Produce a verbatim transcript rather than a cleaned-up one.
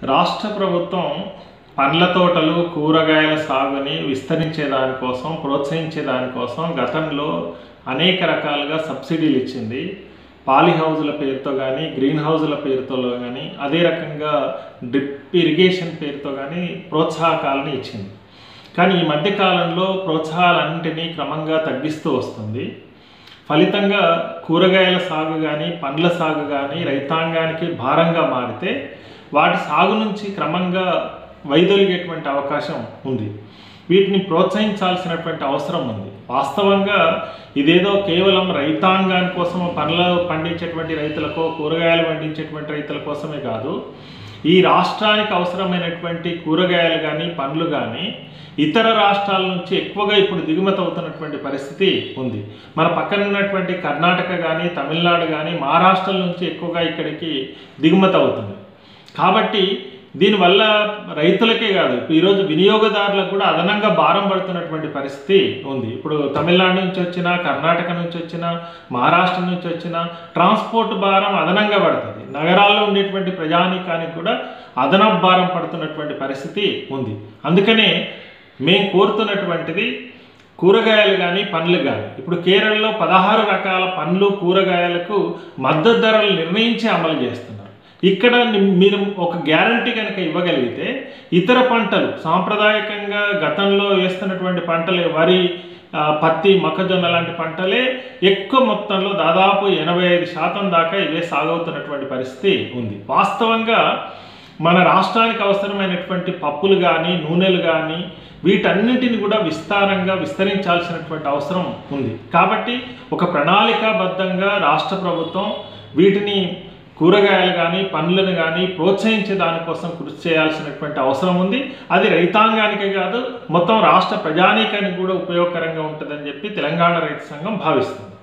రాష్ట్ర ప్రభుత్వం పండ్ల తోటలు, కూరగాయల సాగుని విస్తరించే దానికోసం, ప్రోత్సహించే దానికోసం గతంలో అనేక రకాలుగా సబ్సిడీలు ఇచ్చింది. పాలీ హౌజుల పేరుతో కానీ, గ్రీన్ హౌజుల పేరుతో కానీ, అదే రకంగా డ్రిప్ ఇరిగేషన్ పేరుతో కానీ ప్రోత్సాహకాలను ఇచ్చింది. కానీ ఈ మధ్యకాలంలో ప్రోత్సాహాలన్నింటినీ క్రమంగా తగ్గిస్తూ వస్తుంది. ఫలితంగా కూరగాయల సాగు కానీ, పండ్ల సాగు కానీ రైతాంగానికి భారంగా మారితే వాటి సాగు నుంచి క్రమంగా వైదొలిగేటువంటి అవకాశం ఉంది. వీటిని ప్రోత్సహించాల్సినటువంటి అవసరం ఉంది. వాస్తవంగా ఇదేదో కేవలం రైతాంగాని కోసం, పండ్ల పండించేటువంటి రైతులకో, కూరగాయలు పండించేటువంటి రైతుల కోసమే కాదు, ఈ రాష్ట్రానికి అవసరమైనటువంటి కూరగాయలు కానీ, పండ్లు కానీ ఇతర రాష్ట్రాల నుంచి ఎక్కువగా ఇప్పుడు దిగుమతి అవుతున్నటువంటి పరిస్థితి ఉంది. మన పక్కన ఉన్నటువంటి కర్ణాటక కానీ, తమిళనాడు కానీ, మహారాష్ట్ర నుంచి ఎక్కువగా ఇక్కడికి దిగుమతి అవుతుంది. కాబట్టి దీనివల్ల రైతులకే కాదు, ఈరోజు వినియోగదారులకు కూడా అదనంగా భారం పడుతున్నటువంటి పరిస్థితి ఉంది. ఇప్పుడు తమిళనాడు నుంచి వచ్చిన, కర్ణాటక నుంచి వచ్చిన, మహారాష్ట్ర నుంచి వచ్చిన ట్రాన్స్పోర్ట్ భారం అదనంగా పడుతుంది. నగరాల్లో ఉండేటువంటి ప్రజానీకానికి కూడా అదనపు భారం పడుతున్నటువంటి పరిస్థితి ఉంది. అందుకనే మేము కోరుతున్నటువంటిది కూరగాయలు కానీ, పండ్లు కానీ, ఇప్పుడు కేరళలో పదహారు రకాల పండ్లు, కూరగాయలకు మద్దతు ధరలు నిర్ణయించి అమలు చేస్తున్నారు. ఇక్కడ మీరు ఒక గ్యారంటీ కనుక ఇవ్వగలిగితే ఇతర పంటలు, సాంప్రదాయకంగా గతంలో వేస్తున్నటువంటి పంటలే, వరి, పత్తి, మొక్కజొన్న లాంటి పంటలే ఎక్కువ మొత్తంలో దాదాపు ఎనభై ఐదు శాతం దాకా ఇవే సాగవుతున్నటువంటి పరిస్థితి ఉంది. వాస్తవంగా మన రాష్ట్రానికి అవసరమైనటువంటి పప్పులు కానీ, నూనెలు కానీ వీటన్నిటిని కూడా విస్తారంగా విస్తరించాల్సినటువంటి అవసరం ఉంది. కాబట్టి ఒక ప్రణాళికాబద్ధంగా రాష్ట్ర ప్రభుత్వం వీటిని, కూరగాయలు కానీ, పండ్లను కానీ ప్రోత్సహించే దానికోసం కృషి చేయాల్సినటువంటి అవసరం ఉంది. అది రైతాంగానికే కాదు, మొత్తం రాష్ట్ర ప్రజానీకానికి కూడా ఉపయోగకరంగా ఉంటుందని చెప్పి తెలంగాణ రైతు సంఘం భావిస్తుంది.